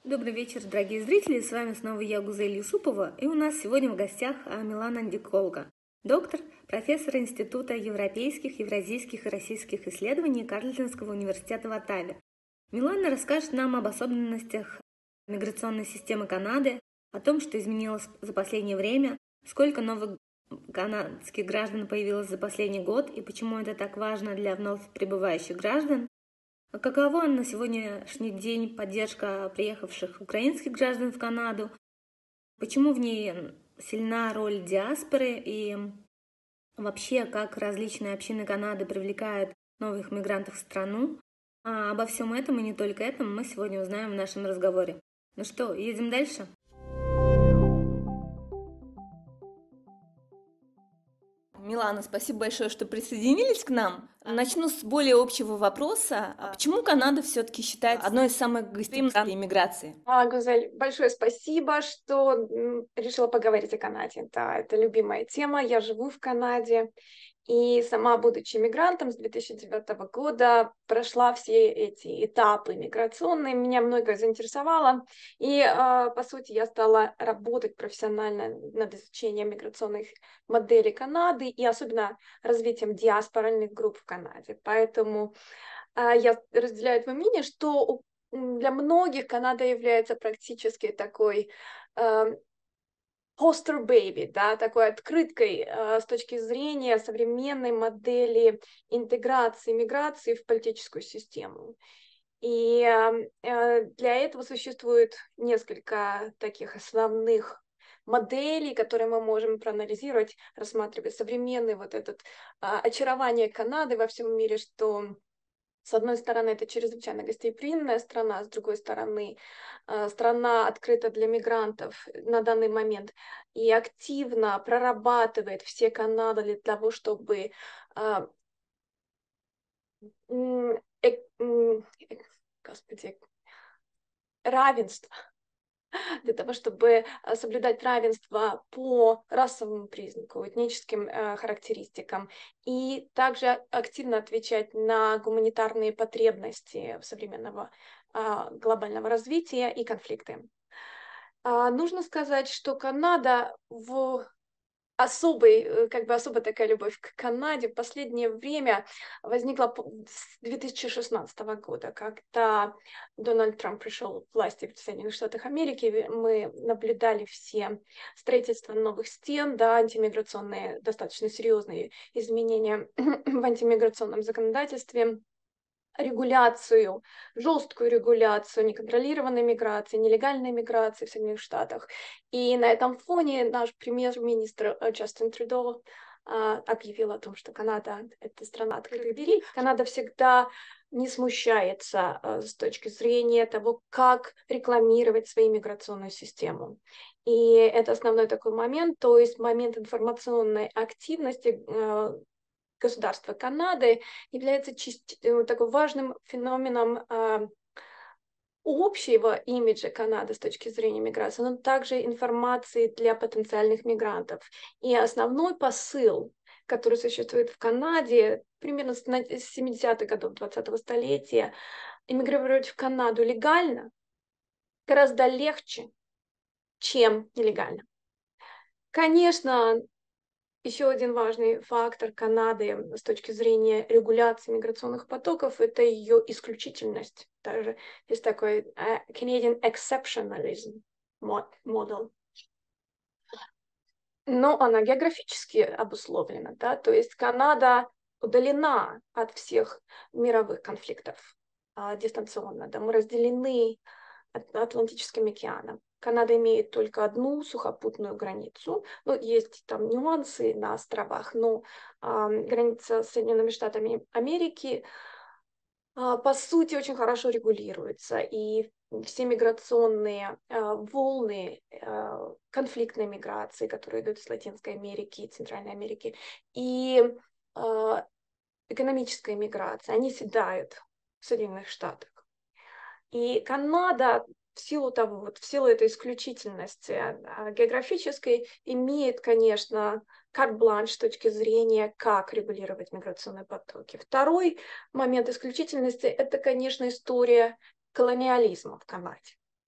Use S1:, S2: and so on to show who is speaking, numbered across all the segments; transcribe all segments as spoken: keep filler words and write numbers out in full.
S1: Добрый вечер, дорогие зрители, с вами снова я, Гузель Юсупова, и у нас сегодня в гостях Милана Диколга, доктор, профессор Института европейских, евразийских и российских исследований Карлтонского университета в Оттаве. Милана расскажет нам об особенностях миграционной системы Канады, о том, что изменилось за последнее время, сколько новых канадских граждан появилось за последний год и почему это так важно для вновь прибывающих граждан. Какова на сегодняшний день поддержка приехавших украинских граждан в Канаду? Почему в ней сильна роль диаспоры и вообще как различные общины Канады привлекают новых мигрантов в страну? А обо всем этом и не только этом мы сегодня узнаем в нашем разговоре. Ну что, едем дальше? Милана, спасибо большое, что присоединились к нам. Начну с более общего вопроса. А почему Канада все-таки считается одной из самых гостеприимных стран иммиграции?
S2: А, Гузель, большое спасибо, что м, решила поговорить о Канаде. Да, это любимая тема. Я живу в Канаде. И сама, будучи мигрантом с две тысячи девятого года, прошла все эти этапы миграционные, меня многое заинтересовало. И, э, по сути, я стала работать профессионально над изучением миграционных моделей Канады и особенно развитием диаспоральных групп в Канаде. Поэтому э, я разделяю твое мнение, что у- м, для многих Канада является практически такой э, poster baby, да, такой открыткой э, с точки зрения современной модели интеграции миграции в политическую систему. И э, э, для этого существует несколько таких основных моделей, которые мы можем проанализировать, рассматривая современный вот этот э, очарование Канады во всем мире, что с одной стороны, это чрезвычайно гостеприимная страна, с другой стороны, э, страна открыта для мигрантов на данный момент и активно прорабатывает все каналы для того, чтобы а, м, э- м, э- господи, равенство, для того, чтобы э, соблюдать равенство по расовому признаку, этническим э, характеристикам, и также активно отвечать на гуманитарные потребности современного а, глобального развития и конфликты. А, нужно сказать, что Канада в особый, э, как бы особая такая любовь к Канаде в последнее время возникла п- с две тысячи шестнадцатого года, когда Дональд Трамп пришел к власти в Соединенных Штатах Америки. ви- Мы наблюдали все строительство новых стен, да, антимиграционные, достаточно серьезные изменения в антимиграционном законодательстве, регуляцию, жесткую регуляцию неконтролированной миграции, нелегальной миграции в Соединенных Штатах. И на этом фоне наш премьер-министр э, Джастин Трюдо а, объявил о том, что Канада — это страна открытых дверей. Канада всегда не смущается а, с точки зрения того, как рекламировать свою миграционную систему. И это основной такой момент, то есть момент информационной активности э, государства Канады является часть, э, такой важным феноменом а, общего имиджа Канады с точки зрения миграции, но также информации для потенциальных мигрантов. И основной посыл, который существует в Канаде примерно с на- с семидесятых годов двадцатого столетия, эмигрировать в Канаду легально гораздо легче, чем нелегально. Конечно, еще один важный фактор Канады с точки зрения регуляции миграционных потоков — это ее исключительность. Даже есть такой э, Canadian exceptionalism мо- model. Но она географически обусловлена, да, то есть Канада удалена от всех мировых конфликтов а, дистанционно, да, мы разделены От- Атлантическим океаном. Канада имеет только одну сухопутную границу. Ну, есть там нюансы на островах, но а, граница с Соединенными Штатами Америки, а, по сути, очень хорошо регулируется. И все миграционные а, волны а, конфликтной миграции, которые идут из Латинской Америки и Центральной Америки, и а, экономическая миграция, они седают в Соединенных Штатах. И Канада в силу того, вот в силу этой исключительности а, географической имеет, конечно, карт-бланш с точки зрения, как регулировать миграционные потоки. Второй момент исключительности — это, конечно, история колониализма в Канаде.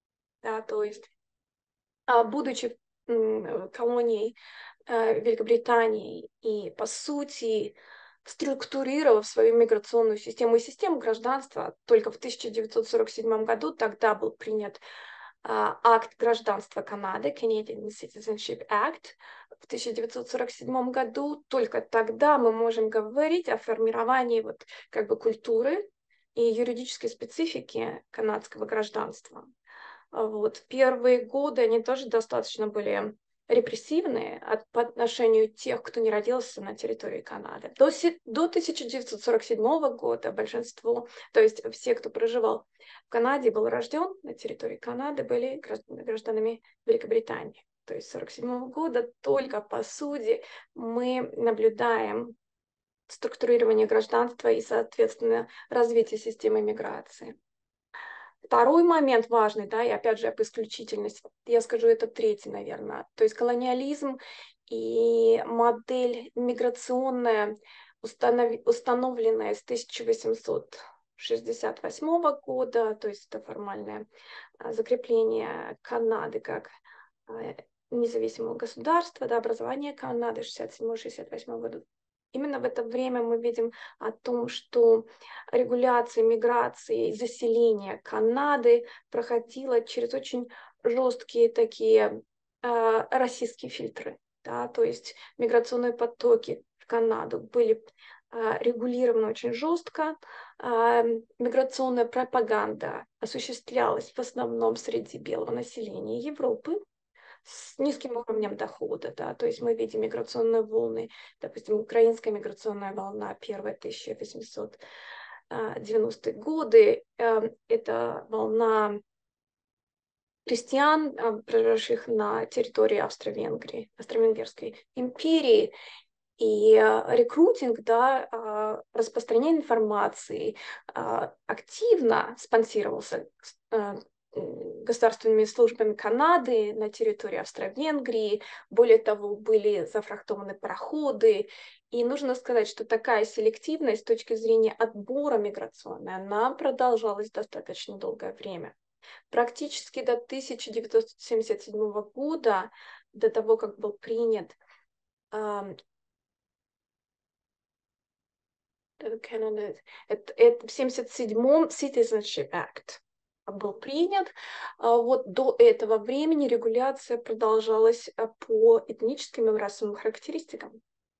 S2: да, то есть, будучи колонией Великобритании и, по сути, структурировав свою миграционную систему и систему гражданства, только в тысяча девятьсот сорок седьмом году тогда был принят а, акт гражданства Канады, Canadian Citizenship Act. В тысяча девятьсот сорок седьмом году только тогда мы можем говорить о формировании вот, как бы, культуры и юридической специфики канадского гражданства. Вот. Первые годы они тоже достаточно были репрессивные от, по отношению тех, кто не родился на территории Канады. До, до тысяча девятьсот сорок седьмого года большинство, то есть все, кто проживал в Канаде, был рожден на территории Канады, были гражданами Великобритании. То есть с сорок седьмого года только по сути мы наблюдаем структурирование гражданства и, соответственно, развитие системы миграции. Второй момент важный, да, и опять же об исключительности, я скажу, это третий, наверное, то есть колониализм и модель миграционная, установ... установленная с тысяча восемьсот шестьдесят восьмого года, то есть это формальное закрепление Канады как независимого государства, да, образование Канады шестьдесят седьмого — шестьдесят восьмого года. Именно в это время мы видим о том, что регуляция миграции и заселения Канады проходила через очень жесткие такие э, российские фильтры. Да? То есть миграционные потоки в Канаду были э, регулированы очень жестко. Э, миграционная пропаганда осуществлялась в основном среди белого населения Европы с низким уровнем дохода, да, то есть мы видим миграционные волны, допустим, украинская миграционная волна, первая, тысяча восемьсот девяностые годы, это волна крестьян, проживших на территории Австро-Венгрии, Австро-Венгерской империи, и рекрутинг, да, распространение информации активно спонсировался государственными службами Канады на территории Австро-Венгрии. Более того, были зафрахтованы пароходы. И нужно сказать, что такая селективность с точки зрения отбора миграционной, она продолжалась достаточно долгое время. Практически до тысяча девятьсот семьдесят седьмого года, до того, как был принят э, это, это в семьдесят седьмом Citizenship Act был принят. Вот до этого времени регуляция продолжалась по этническим и расовым характеристикам.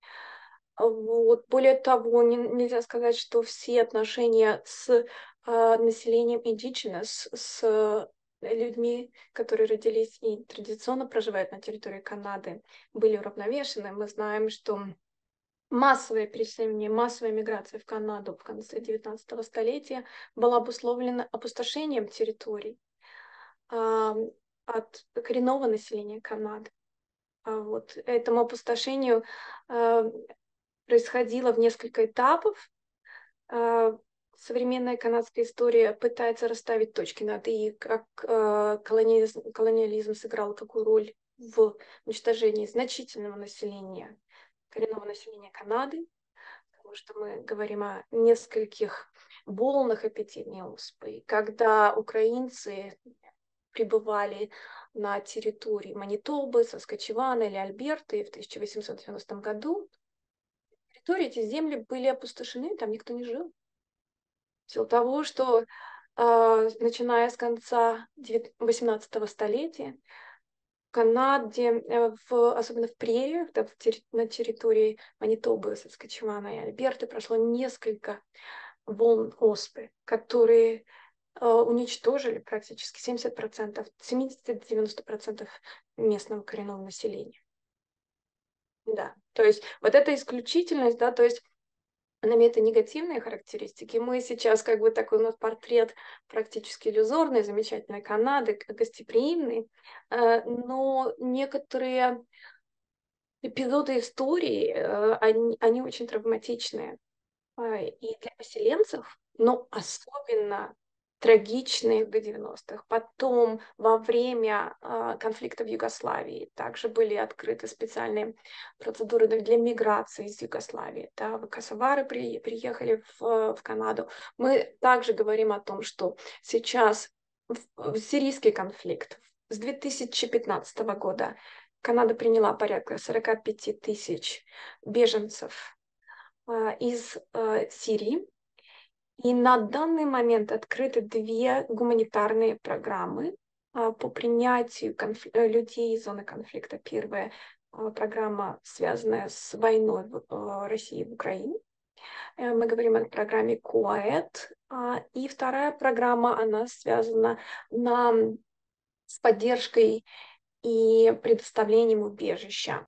S2: Вот. Более того, не, нельзя сказать, что все отношения с э, населением indigenous, с людьми, которые родились и традиционно проживают на территории Канады, были уравновешены. Мы знаем, что массовое переселение, массовая миграция в Канаду в конце девятнадцатого столетия была обусловлена опустошением территорий э, от коренного населения Канады. А вот этому опустошению э, происходило в несколько этапов. Э, современная канадская история пытается расставить точки над «и», как э, колониализм, колониализм сыграл какую роль в уничтожении значительного населения, коренного населения Канады, потому что мы говорим о нескольких волнах эпидемии оспы, когда украинцы прибывали на территории Манитобы, Саскачевана или Альберты в тысяча восемьсот девяностом году. Территории, эти земли были опустошены, там никто не жил. В силу того, что э, начиная с конца восемнадцатого столетия в Канаде, э, в, особенно в прериях, да, в терри на территории Манитобы, Саскачевана и Альберты прошло несколько волн оспы, которые э, уничтожили практически семьдесят процентов, семьдесят-девяносто процентов местного коренного населения. Да, то есть вот эта исключительность, да, то есть она имеет и негативные характеристики. Мы сейчас как бы такой у нас портрет практически иллюзорный, замечательной Канады, гостеприимный, но некоторые эпизоды истории, они, они очень травматичные и для поселенцев, но особенно трагичные в девяностых. Потом, во время э, конфликта в Югославии, также были открыты специальные процедуры для миграции из Югославии. Да, косовары при, приехали в, в Канаду. Мы также говорим о том, что сейчас в сирийский конфликт. С две тысячи пятнадцатого года Канада приняла порядка сорок пять тысяч беженцев э, из э, Сирии. И на данный момент открыты две гуманитарные программы э, по принятию конф... э, людей из зоны конфликта. Первая э, программа, связанная с войной в, э, России в Украине. Э, мы говорим о программе КУАЭД. А, и вторая программа, она связана на, с поддержкой и предоставлением убежища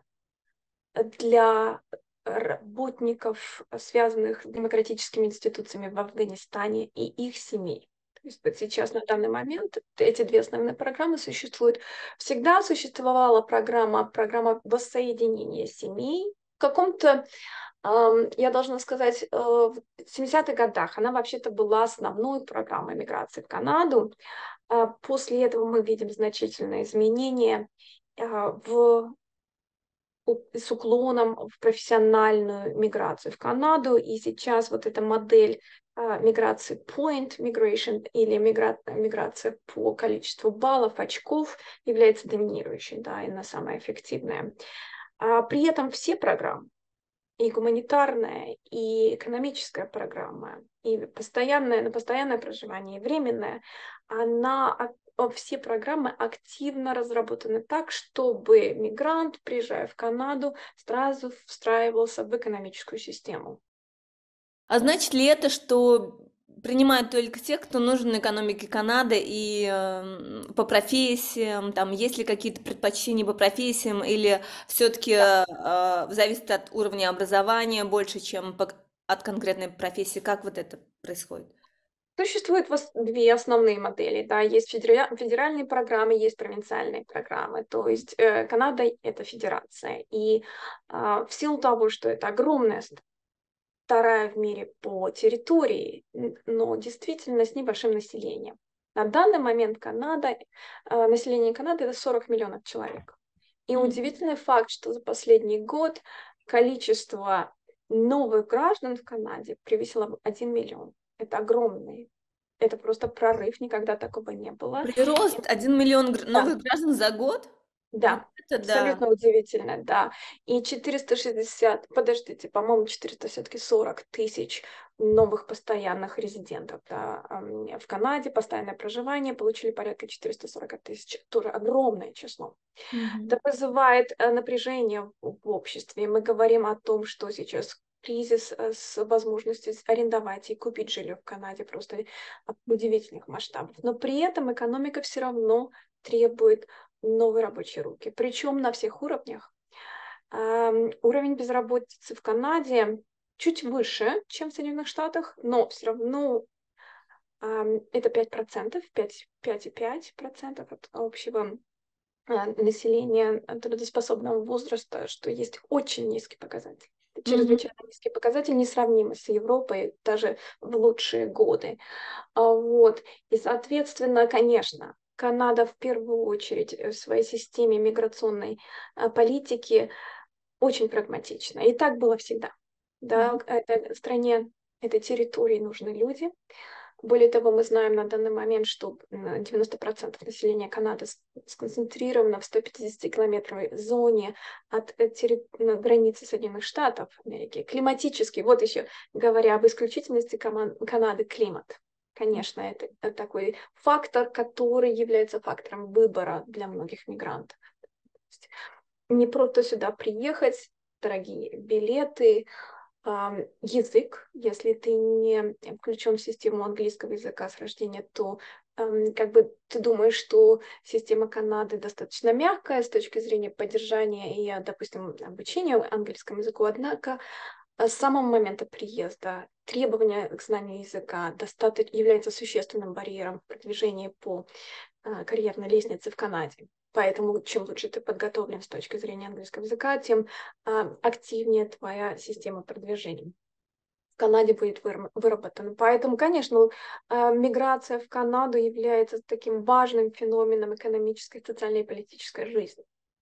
S2: для работников, связанных с демократическими институциями в Афганистане и их семей. То есть вот сейчас на данный момент эти две основные программы существуют. Всегда существовала программа, программа воссоединения семей. В каком-то, эм, я должна сказать, э, в семидесятых годах она вообще-то была основной программой миграции в Канаду. А после этого мы видим значительные изменения э, в с уклоном в профессиональную миграцию в Канаду. И сейчас вот эта модель а, миграции point migration или мигра... миграция по количеству баллов, очков является доминирующей, да, и она самая эффективная. А при этом все программы, и гуманитарная, и экономическая программа, и постоянное, на постоянное проживание, и временное, она, все программы активно разработаны так, чтобы мигрант, приезжая в Канаду, сразу встраивался в экономическую систему.
S1: А значит ли это, что принимают только тех, кто нужен экономике Канады и э, по профессиям, там есть ли какие-то предпочтения по профессиям, или все-таки
S2: Да.
S1: э, зависит от уровня образования больше, чем по- от конкретной профессии? Как вот это происходит?
S2: Существует две основные модели. Да. Есть федера... федеральные программы, есть провинциальные программы. То есть э, Канада — это федерация. И э, в силу того, что это огромная вторая в мире по территории, но действительно с небольшим населением. На данный момент Канада, э, население Канады — это сорок миллионов человек. И
S1: Мгм.
S2: удивительный факт, что за последний год количество новых граждан в Канаде превысило один миллион. Это огромный. Это просто прорыв, никогда такого не было.
S1: Прирост один миллион гр-
S2: Да.
S1: новых граждан за год? Вот
S2: Да,
S1: это да.
S2: абсолютно удивительно, да. И четыреста шестьдесят, подождите, по-моему, четыреста все-таки сорок тысяч новых постоянных резидентов, да, ам, в Канаде, постоянное проживание, получили порядка четыреста сорок тысяч, тоже огромное число.
S1: Мгм.
S2: Это вызывает э, напряжение в, в обществе. Мы говорим о том, что сейчас кризис э, с возможностью арендовать и купить жилье в Канаде просто удивительных масштабов. Но при этом экономика все равно требует новые рабочие руки, причем на всех уровнях. Ам, Уровень безработицы в Канаде чуть выше, чем в Соединенных Штатах, но все равно ам, это пять процентов, пять, пять и пять процентов от общего а, населения трудоспособного возраста, что есть очень низкий показатель. Это
S1: Мгм.
S2: чрезвычайно низкий показатель, несравнимый с Европой даже в лучшие годы. А, Вот. И, соответственно, конечно, Канада в первую очередь в своей системе миграционной а, политики очень прагматична. И так было всегда. Да,
S1: Мгм.
S2: этой стране, этой территории нужны люди. Более того, мы знаем на данный момент, что м, девяносто процентов населения Канады с- сконцентрировано в сто пятидесяти километровой зоне от э, терри- ну, границы Соединенных Штатов Америки. Климатически, вот еще говоря об исключительности коман- Канады, климат. Конечно, это, это такой фактор, который является фактором выбора для многих мигрантов. То есть не просто сюда приехать, дорогие билеты, ам, язык, если ты не включен в систему английского языка с рождения, то ам, как бы ты думаешь, что система Канады достаточно мягкая с точки зрения поддержания и, допустим, обучения английскому языку, однако а с самого момента приезда требования к знанию языка достаточно является существенным барьером в продвижении по а, карьерной лестнице в Канаде. Поэтому чем лучше ты подготовлен с точки зрения английского языка, тем а, активнее твоя система продвижения в Канаде будет выработана. Поэтому, конечно, а, миграция в Канаду является таким важным феноменом экономической, социальной и политической жизни.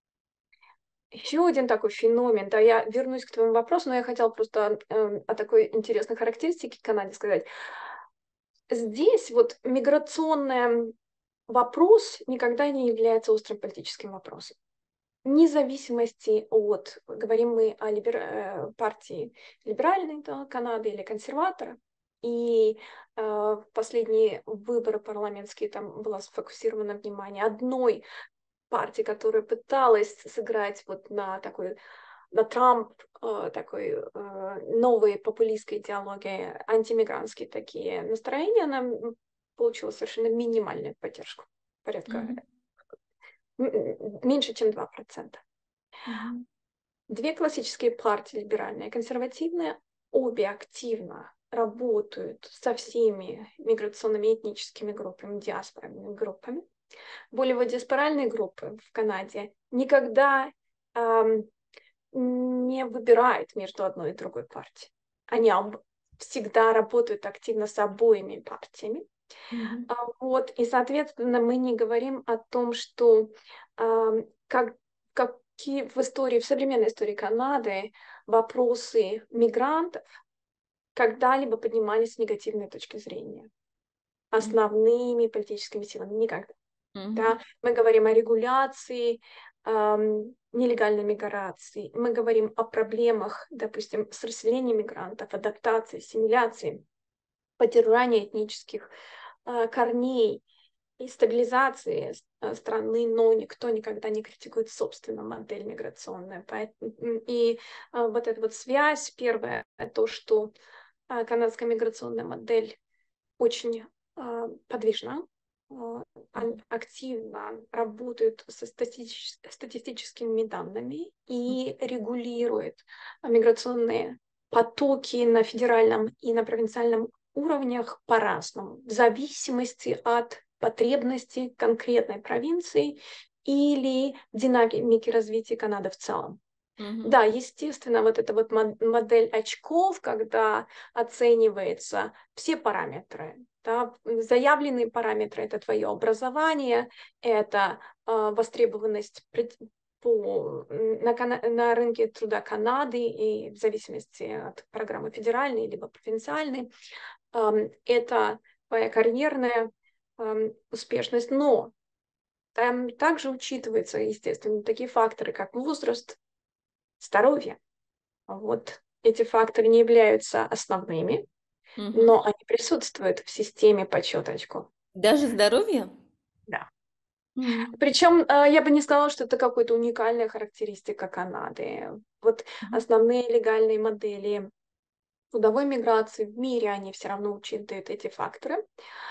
S2: Еще один такой феномен, да, я вернусь к твоему вопросу, но я хотела просто э, о такой интересной характеристике Канады сказать. Здесь вот миграционная вопрос никогда не является острым политическим вопросом. Вне зависимости от, говорим мы о либер... партии либеральной, да, Канады или консерватора, и э, в последние выборы парламентские там было сфокусировано внимание одной партии, которая пыталась сыграть вот на такой, на Трамп, э, такой э, новой популистской идеологии, антимигрантские такие настроения, она получила совершенно минимальную поддержку, порядка
S1: Mm-hmm.
S2: меньше, чем два процента.
S1: Mm-hmm.
S2: Две классические партии, либеральные и консервативные, обе активно работают со всеми миграционными этническими группами, диаспорными группами. Более вот диаспоральные группы в Канаде никогда эм, не выбирают между одной и другой партией. Они всегда работают активно с обоими партиями.
S1: Mm-hmm.
S2: А, вот, и, соответственно, мы не говорим о том, что эм, как, какие в истории, в современной истории Канады вопросы мигрантов когда-либо поднимались с негативной точки зрения основными политическими силами. Никогда.
S1: Mm-hmm.
S2: Да? Мы говорим о регуляции, эм, нелегальной миграции, мы говорим о проблемах, допустим, с расселением мигрантов, адаптации, ассимиляции, поддержания этнических э, корней и стабилизации э, страны, но никто никогда не критикует собственную модель миграционную. Поэтому, и э, вот эта вот связь, первое, то, что э, канадская миграционная модель очень э, подвижна, э, активно работает со статистич- статистическими данными и регулирует миграционные потоки на федеральном и на провинциальном уровнях по-разному, в зависимости от потребностей конкретной провинции или динамики развития Канады в целом. Mm-hmm. Да, естественно, вот эта вот модель очков, когда оцениваются все параметры. Да, заявленные параметры – это твое образование, это э, востребованность по, на, на рынке труда Канады и в зависимости от программы федеральной либо провинциальной. Э, это твоя карьерная э, успешность, но там также учитываются, естественно, такие факторы, как возраст, здоровье. Вот эти факторы не являются основными, mm-hmm. но они присутствуют в системе подсчета очков.
S1: Даже здоровье?
S2: Да.
S1: Mm-hmm.
S2: Причем я бы не сказала, что это какая-то уникальная характеристика Канады. Вот mm-hmm. основные легальные модели трудовой миграции в мире, они все равно учитывают эти факторы.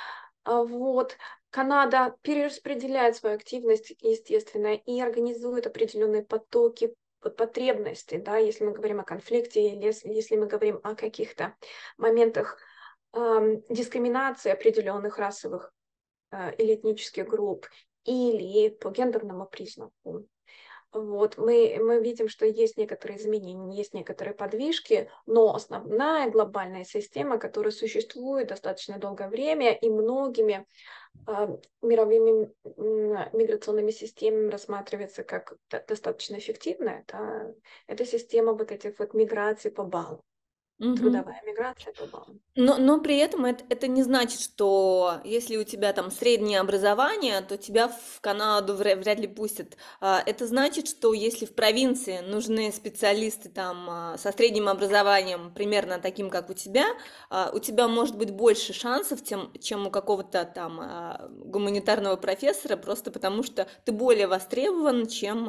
S2: Вот. Канада перераспределяет свою активность, естественно, и организует определенные потоки потребностей, да, если мы говорим о конфликте, или если, если мы говорим о каких-то моментах э, дискриминации определенных расовых э, или этнических групп, или по гендерному признаку. Вот, мы, мы видим, что есть некоторые изменения, есть некоторые подвижки, но основная глобальная система, которая существует достаточно долгое время и многими э, мировыми э, миграционными системами рассматривается как достаточно эффективная, это, это система вот этих вот миграций по баллу. Угу. Трудовая миграция по баллам.
S1: Но, но при этом это, это не значит, что если у тебя там среднее образование, то тебя в Канаду вряд, вряд ли пустят. Это значит, что если в провинции нужны специалисты там со средним образованием, примерно таким, как у тебя, у тебя может быть больше шансов, тем, чем у какого-то там гуманитарного профессора, просто потому что ты более востребован, чем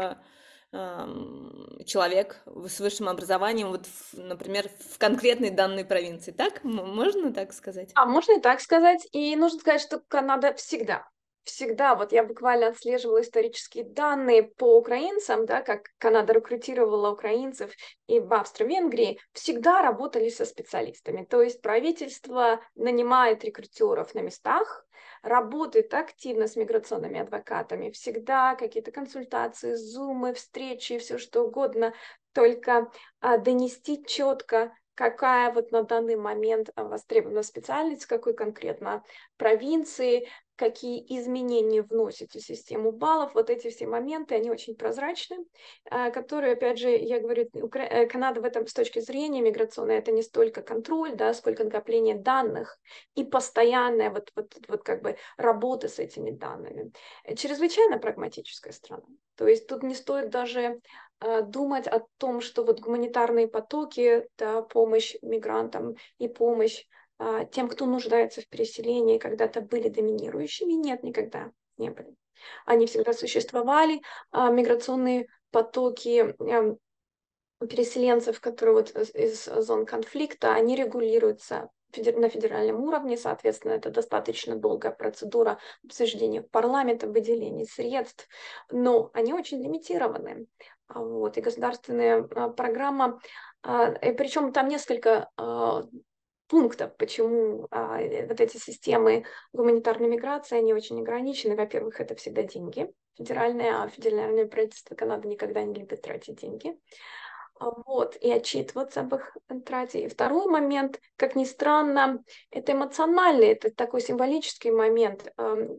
S1: человек с высшим образованием, вот, в, например, в конкретной данной провинции. Так? Можно так сказать?
S2: А, можно и так сказать. И нужно сказать, что Канада всегда, всегда, вот я буквально отслеживала исторические данные по украинцам, да, как Канада рекрутировала украинцев и в Австро-Венгрии, всегда работали со специалистами. То есть правительство нанимает рекрутеров на местах, работает активно с миграционными адвокатами, всегда какие-то консультации, зумы, встречи, все что угодно, только а, донести четко, какая вот на данный момент востребована специальность, в какой конкретно провинции, какие изменения вносите в систему баллов. Вот эти все моменты, они очень прозрачны, которые, опять же, я говорю, Канада в этом с точки зрения миграционной, это не столько контроль, да, сколько накопление данных и постоянная вот, вот, вот как бы работа с этими данными. Чрезвычайно прагматическая страна. То есть тут не стоит даже э, думать о том, что вот гуманитарные потоки, да, помощь мигрантам и помощь э, тем, кто нуждается в переселении, когда-то были доминирующими. Нет, никогда не были. Они всегда существовали. А миграционные потоки э, переселенцев, которые вот из зон конфликта, они регулируются на федеральном уровне, соответственно, это достаточно долгая процедура обсуждения парламента, выделения средств, но они очень лимитированы. Вот, и государственная программа, и причем там несколько пунктов, почему а, вот эти системы гуманитарной миграции, они очень ограничены. Во-первых, это всегда деньги федеральные, а федеральное правительство Канады никогда не любит тратить деньги. Вот, и отчитываться об их трате. И второй момент, как ни странно, это эмоциональный, это такой символический момент.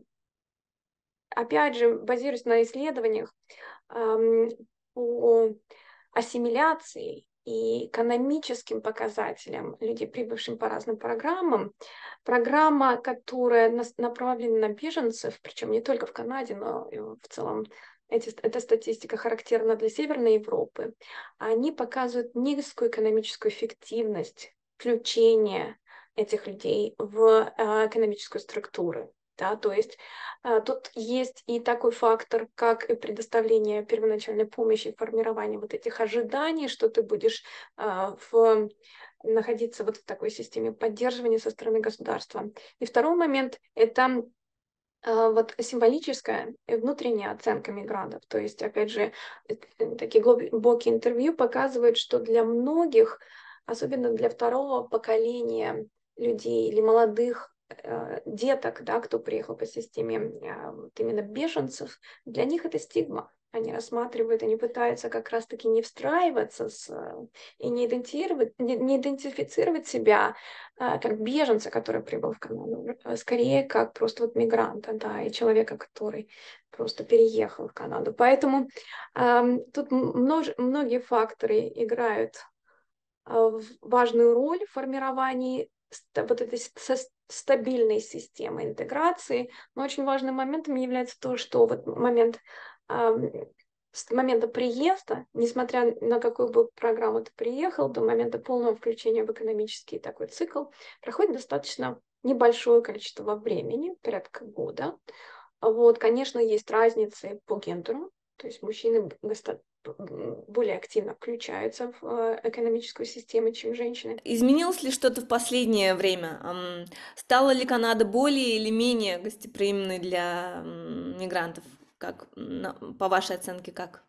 S2: Опять же, базируясь на исследованиях по ассимиляции и экономическим показателям людей, прибывшим по разным программам, программа, которая направлена на беженцев, причем не только в Канаде, но и в целом эти, эта статистика характерна для Северной Европы, они показывают низкую экономическую эффективность включения этих людей в экономическую структуру. Да, то есть а, тут есть и такой фактор, как и предоставление первоначальной помощи, формирование вот этих ожиданий, что ты будешь а, в, находиться вот в такой системе поддерживания со стороны государства. И второй момент – это а, вот символическая и внутренняя оценка мигрантов. То есть, опять же, такие глубокие интервью показывают, что для многих, особенно для второго поколения людей или молодых деток, да, кто приехал по системе вот именно беженцев, для них это стигма. Они рассматривают, они пытаются как раз-таки не встраиваться с, и не идентифицировать, не, не идентифицировать себя а, как беженца, который прибыл в Канаду, а скорее как просто вот мигранта, да, и человека, который просто переехал в Канаду. Поэтому а, тут множ, многие факторы играют а, важную роль в формировании вот этой стабильной системы интеграции. Но очень важным моментом является то, что вот момент, э, с момента приезда, несмотря на какую бы программу ты приехал, до момента полного включения в экономический такой цикл, проходит достаточно небольшое количество времени, порядка года. Вот, конечно, есть разницы по гендеру, то есть мужчины более активно включаются в экономическую систему, чем женщины.
S1: Изменилось ли что-то в последнее время? Стала ли Канада более или менее гостеприимной для мигрантов? Как, по вашей оценке, как?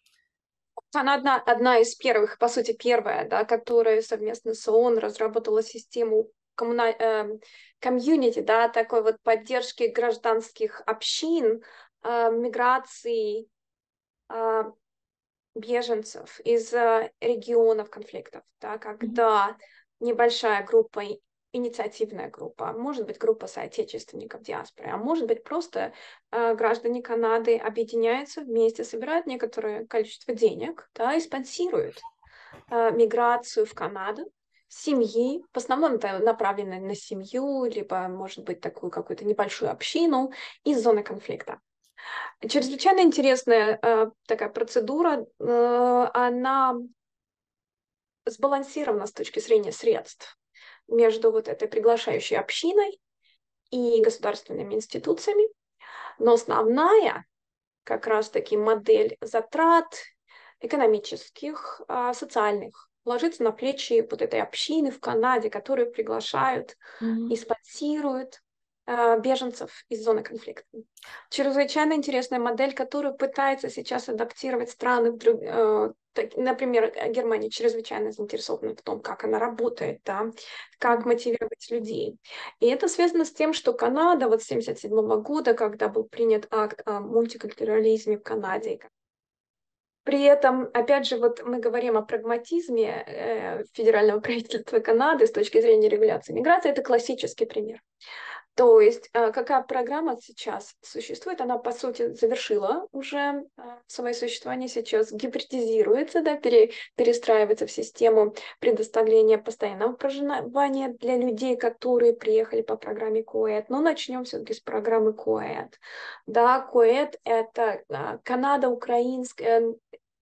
S2: Она одна, одна из первых, по сути, первая, да, которая совместно с ООН разработала систему коммуна... э, комьюнити, да, такой вот поддержки гражданских общин, э, миграции, э, беженцев из регионов конфликтов, да, когда небольшая группа, инициативная группа, может быть группа соотечественников диаспоры, а может быть просто э, граждане Канады объединяются вместе, собирают некоторое количество денег, да, и спонсируют э, миграцию в Канаду семьи, в основном это направлено на семью, либо, может быть, такую какую-то небольшую общину из зоны конфликта. Чрезвычайно интересная э, такая процедура, э, она сбалансирована с точки зрения средств между вот этой приглашающей общиной и государственными институциями, но основная как раз-таки модель затрат экономических, э, социальных ложится на плечи вот этой общины в Канаде, которые приглашают mm-hmm. и спонсируют беженцев из зоны конфликта. Чрезвычайно интересная модель, которую пытается сейчас адаптировать страны, в друг... например, Германия чрезвычайно заинтересована в том, как она работает, да, как мотивировать людей. И это связано с тем, что Канада вот с тысяча девятьсот семьдесят седьмого года, когда был принят акт о мультикультурализме в Канаде, при этом, опять же, вот мы говорим о прагматизме э, федерального правительства Канады с точки зрения регуляции миграции, это классический пример. То есть э, какая программа сейчас существует, она, по сути, завершила уже э, свое существование, сейчас гибридизируется, да, пере, перестраивается в систему предоставления постоянного проживания для людей, которые приехали по программе КОЭД. Но начнем все-таки с программы КОЭД. Да, КОЭД — это э, Канада-украинская,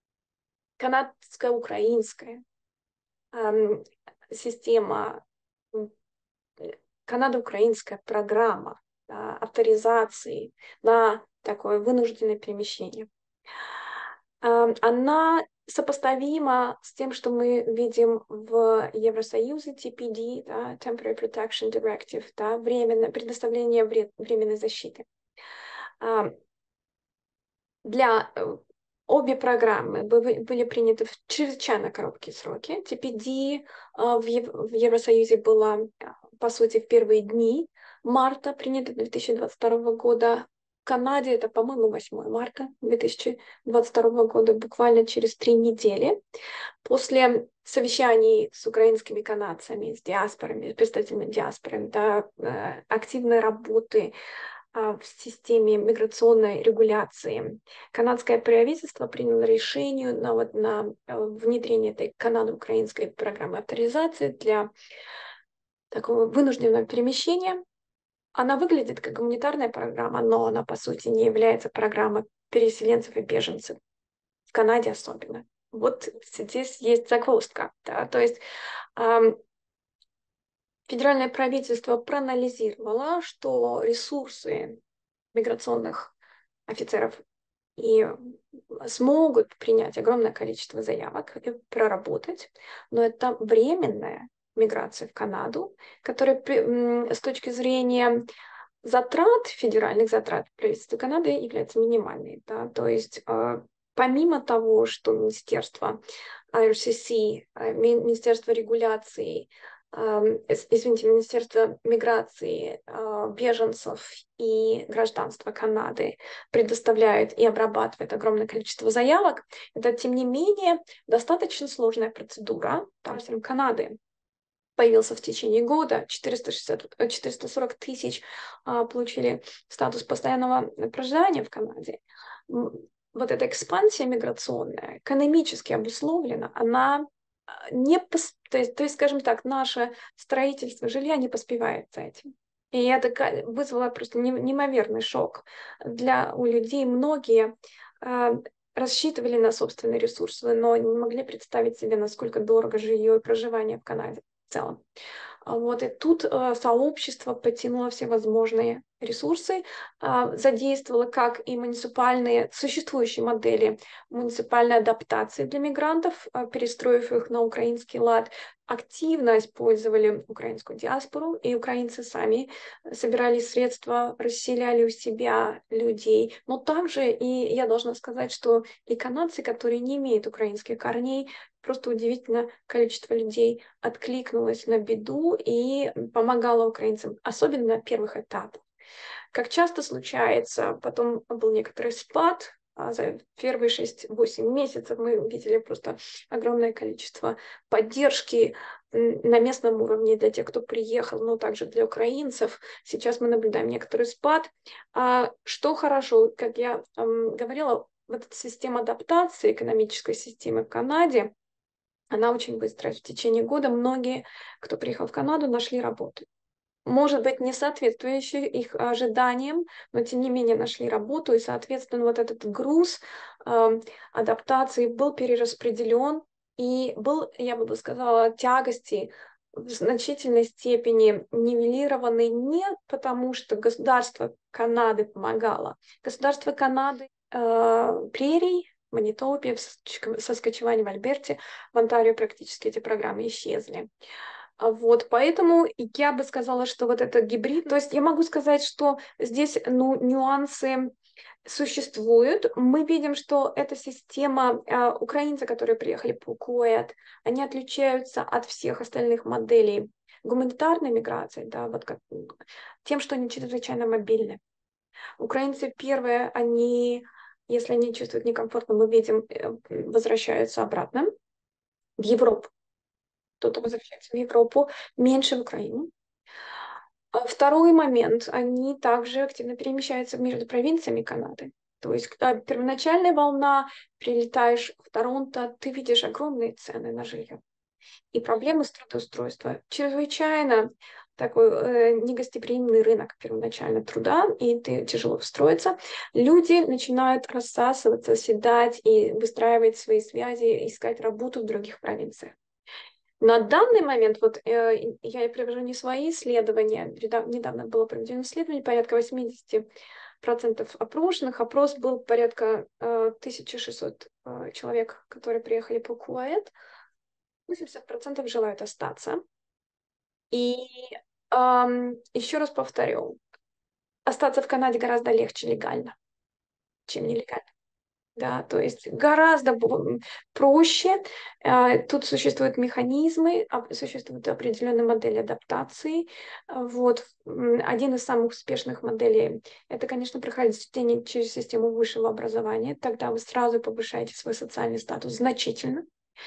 S2: канадско-украинская эм, система, канадо-украинская программа, да, авторизации на такое вынужденное перемещение. Эм, Она сопоставима с тем, что мы видим в Евросоюзе, Ти Пи Ди, да, Temporary Protection Directive, да, временно, предоставление вре- временной защиты. Эм, Для э, обе программы были были приняты в чрезвычайно короткие сроки. Ти Пи Ди э, в Ев- в Евросоюзе была, э, по сути, в первые дни марта, принята две тысячи двадцать второго года. В Канаде это, по-моему, восьмое марта две тысячи двадцать второго года, буквально через три недели. После совещаний с украинскими канадцами, с диаспорами, с представителями диаспоры, да, э, активной работы а, в системе миграционной регуляции. Канадское правительство приняло решение на, вот, на э, внедрение этой канадо-украинской программы авторизации для такого вынужденного перемещения. Она выглядит как гуманитарная программа, но она, по сути, не является программой переселенцев и беженцев, в Канаде особенно. Вот здесь есть загвоздка. Да? То есть эм, федеральное правительство проанализировало, что ресурсы миграционных офицеров и смогут принять огромное количество заявок и проработать, но это временная миграция в Канаду, которая с точки зрения затрат, федеральных затрат правительства Канады является минимальной. Да? То есть э, помимо того, что Министерство Ай Ар Си Си, э, Министерство регуляции, э, извините, Министерство миграции, э, беженцев и гражданства Канады предоставляет и обрабатывает огромное количество заявок, это, тем не менее, достаточно сложная процедура, там, в Канады появился в течение года, четыреста шестьдесят, четыреста сорок тысяч а, получили статус постоянного проживания в Канаде. Вот эта экспансия миграционная, экономически обусловлена, она не, пос... то, есть, то есть, скажем так, наше строительство жилья не поспевает за этим. И это вызвало просто неимоверный шок для у людей. Многие э, рассчитывали на собственные ресурсы, но не могли представить себе, насколько дорого жилье и проживание в Канаде в целом. Вот, и тут э, сообщество потянуло все возможные ресурсы, э, задействовало как и муниципальные, существующие модели муниципальной адаптации для мигрантов, э, перестроив их на украинский лад, активно использовали украинскую диаспору, и украинцы сами собирали средства, расселяли у себя людей. Но также, и я должна сказать, что и канадцы, которые не имеют украинских корней, просто удивительное количество людей откликнулось на беду и помогало украинцам, особенно на первых этапах. Как часто случается, потом был некоторый спад, а за первые шесть-восемь месяцев мы увидели просто огромное количество поддержки на местном уровне для тех, кто приехал, но также для украинцев. Сейчас мы наблюдаем некоторый спад. А что хорошо, как я эм, говорила, вот эта система адаптации экономической системы в Канаде, она очень быстрая. В течение года многие, кто приехал в Канаду, нашли работу. Может быть, не соответствующие их ожиданиям, но тем не менее нашли работу, и, соответственно, вот этот груз э, адаптации был перераспределен, и был, я бы сказала, тягости в значительной степени нивелированы не потому, что государство Канады помогало. Государство Канады э, прерий, в Манитобе, в Саскачеване, в Альберте, в Онтарио практически эти программы исчезли. Вот, поэтому я бы сказала, что вот это гибрид, то есть я могу сказать, что здесь ну, нюансы существуют. Мы видим, что эта система, э, украинцы, которые приехали по КОЭД, они отличаются от всех остальных моделей гуманитарной миграции, да, вот как, тем, что они чрезвычайно мобильны. Украинцы первые, они, если они чувствуют некомфортно, мы видим, возвращаются обратно в Европу. Кто-то возвращается в Европу, меньше в Украину. А второй момент, они также активно перемещаются между провинциями Канады. То есть а, первоначальная волна, прилетаешь в Торонто, ты видишь огромные цены на жилье. И проблемы с трудоустройством. Чрезвычайно такой э, негостеприимный рынок первоначально труда, и ты тяжело встроиться. Люди начинают рассасываться, седать и выстраивать свои связи, искать работу в других провинциях. На данный момент, вот э, я привожу не свои исследования, недавно было проведено исследование, порядка восемьдесят процентов опрошенных, опрос был порядка э, тысяча шестьсот э, человек, которые приехали по куэт, восемьдесят процентов желают остаться. И эм, еще раз повторю, остаться в Канаде гораздо легче легально, чем нелегально. Да, то есть гораздо проще. Э, Тут существуют механизмы, а- существуют определенные модели адаптации. А, Вот м, один из самых успешных моделей — это, конечно, прохождение через систему высшего образования. Тогда вы сразу повышаете свой социальный статус значительно.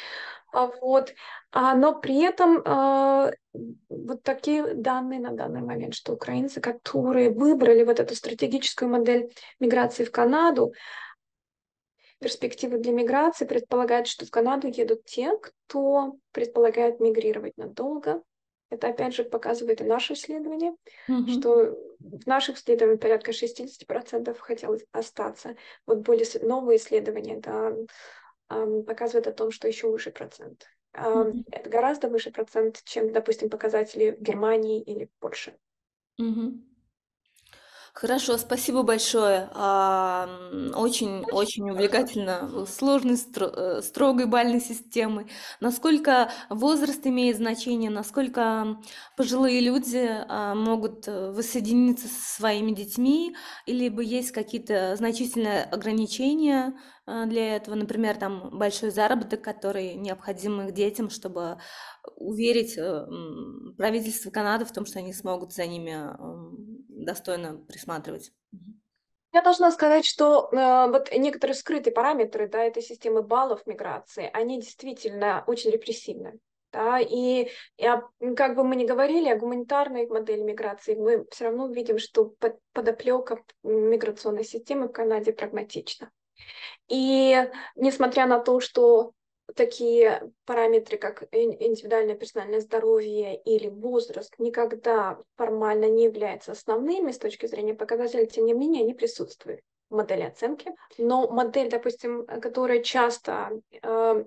S2: А Вот. А, но при этом а, вот такие данные на данный момент, что украинцы, которые выбрали вот эту стратегическую модель миграции в Канаду, перспективы для миграции предполагают, что в Канаду едут те, кто предполагает мигрировать надолго. Это опять же показывает и наше исследование,
S1: Мгм.
S2: что в наших исследованиях порядка шестьдесят процентов хотелось остаться. Вот более с- новые исследования, да, ам, показывают о том, что еще выше процент. Ам,
S1: Мгм.
S2: Это гораздо выше процент, чем, допустим, показатели в Германии или в Польше.
S1: Мгм. Хорошо, спасибо большое. А, м, Очень, очень увлекательно, э, сложной, стро- э, строгой бальной системы. Насколько возраст имеет значение, насколько пожилые люди а, могут э, воссоединиться со своими детьми, или бы есть какие-то значительные ограничения а, для этого, например, там большой заработок, который необходим их детям, чтобы уверить э, м, правительство Канады в том, что они смогут за ними м, достойно присматривать. Мгм.
S2: Я должна сказать, что э, вот некоторые скрытые параметры, да, этой системы баллов миграции, они действительно очень репрессивны. Да, и я, как бы мы ни говорили о гуманитарной модели миграции, мы все равно видим, что под, подоплека миграционной системы в Канаде прагматична. И несмотря на то, что такие параметры, как ин- индивидуальное персональное здоровье или возраст, никогда формально не являются основными с точки зрения показателей, тем не менее они присутствуют в модели оценки. Но модель, допустим, которая часто э,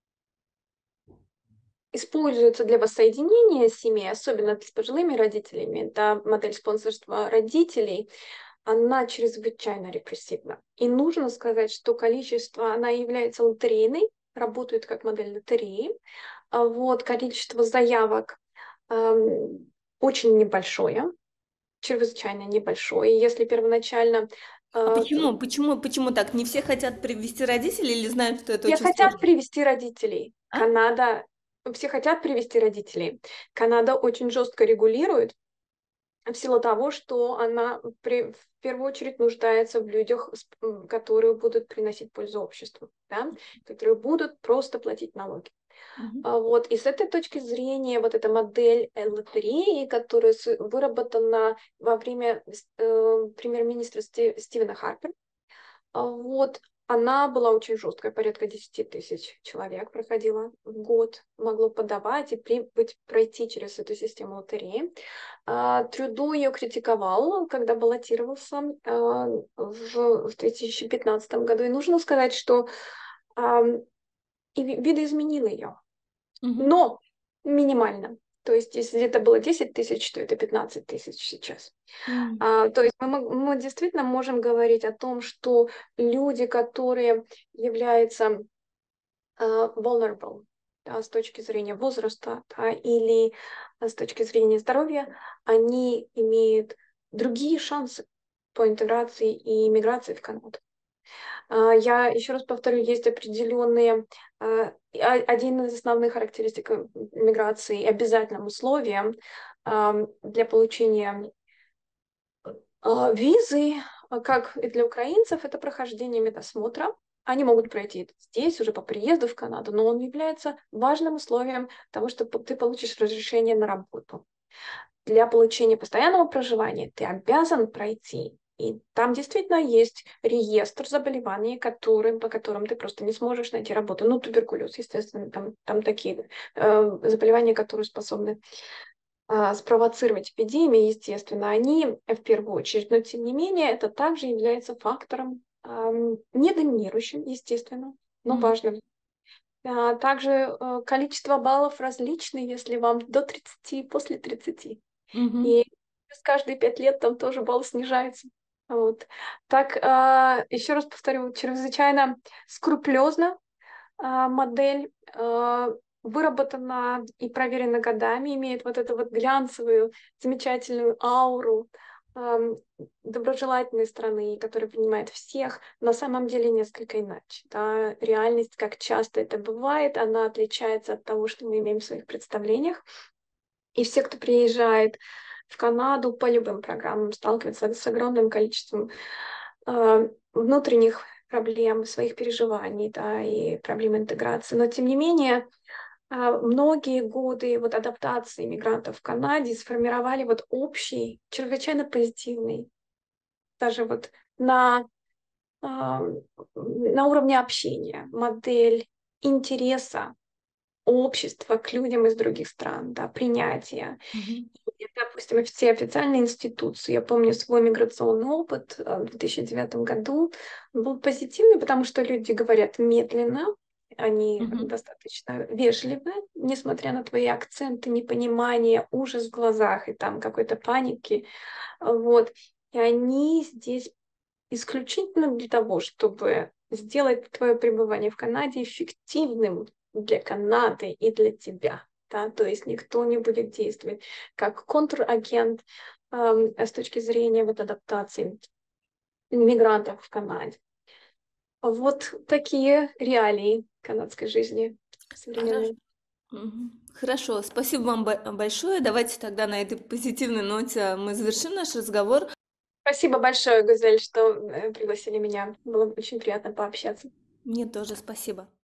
S2: используется для воссоединения семей, особенно с пожилыми родителями, да, модель спонсорства родителей, она чрезвычайно репрессивна. И нужно сказать, что количество, она является лотерейной, работает как модель лотереи. А Вот, количество заявок эм, очень небольшое, чрезвычайно небольшое. И если первоначально
S1: А
S2: э,
S1: почему? Почему, почему так? Не все хотят привести родителей или знают, что это
S2: все
S1: очень
S2: хотят
S1: сложно?
S2: привести родителей,
S1: А?
S2: Канада, все хотят привести родителей. Канада очень жестко регулирует, в силу того, что она при- в первую очередь нуждается в людях, с- м, которые будут приносить пользу обществу, да, которые будут просто платить налоги.
S1: Мгм.
S2: А Вот. И с этой точки зрения вот эта модель э, лотереи, которая с- выработана во время э, премьер-министра Сти- Стивена Харпера, а Вот. Она была очень жесткая, порядка десять тысяч человек проходила в год, могло подавать и при, быть, пройти через эту систему лотереи. А, Трюдо ее критиковал, когда баллотировался а, в, в две тысячи пятнадцатом году. И нужно сказать, что а, и ви- видоизменил ее,
S1: Мгм.
S2: но минимально. То есть, если это было десять тысяч, то это пятнадцать тысяч сейчас.
S1: М.
S2: А, то есть мы, мог- мы действительно можем говорить о том, что люди, которые являются а, vulnerable, да, с точки зрения возраста, да, или а, с точки зрения здоровья, они имеют другие шансы по интеграции и иммиграции в Канаду. А, Я еще раз повторю, есть определенные, а, а- один из основных характеристик э, миграции, обязательным условием ам, для получения а, визы, а, как и для украинцев, это прохождение медосмотра. Они могут пройти это здесь, уже по приезду в Канаду, но он является важным условием того, что ты получишь разрешение на работу. для получения постоянного проживания ты обязан пройти. И там действительно есть реестр заболеваний, которые, по которым ты просто не сможешь найти работу. Ну, туберкулез, естественно, там, там такие э, заболевания, которые способны э, спровоцировать эпидемии, естественно, они в первую очередь. Но, тем не менее, это также является фактором э, не доминирующим, естественно, но
S1: Мгм.
S2: важным. А также э, количество баллов различны, если вам до тридцати, после тридцати.
S1: Мгм.
S2: И с каждые пять лет там тоже балл снижается. Вот. Так, а, еще раз повторю, чрезвычайно скрупулезно а, модель а, выработана и проверена годами, имеет вот эту вот глянцевую, замечательную ауру ам, доброжелательной страны, которая принимает всех, на самом деле несколько иначе. Да? Реальность, как часто это бывает, она отличается от того, что мы имеем в своих представлениях. И все, кто приезжает в Канаду по любым программам, сталкиваются с огромным количеством э, внутренних проблем, своих переживаний, да, и проблем интеграции. Но, тем не менее, э, многие годы вот адаптации мигрантов в Канаде сформировали вот общий, чрезвычайно позитивный, даже вот на, э, на уровне общения, модель интереса общества к людям из других стран, да, принятия.
S1: Мгм.
S2: И, допустим, все официальные институции, я помню свой миграционный опыт э, в две тысячи девятом году, он был позитивный, потому что люди говорят медленно, они
S1: Мгм.
S2: достаточно вежливы, несмотря на твои акценты, непонимание, ужас в глазах и там какой-то паники. Вот. И они здесь исключительно для того, чтобы сделать твое пребывание в Канаде эффективным для Канады и для тебя. Да? То есть никто не будет действовать как контрагент эм, с точки зрения вот, адаптации мигрантов в Канаде. Вот такие реалии канадской жизни
S1: Хорошо.
S2: современной.
S1: Мгм. Хорошо, спасибо вам бо- большое. Давайте тогда на этой позитивной ноте мы завершим наш разговор.
S2: Спасибо большое, Гузель, что э, пригласили меня. Было очень приятно пообщаться.
S1: Мне тоже спасибо.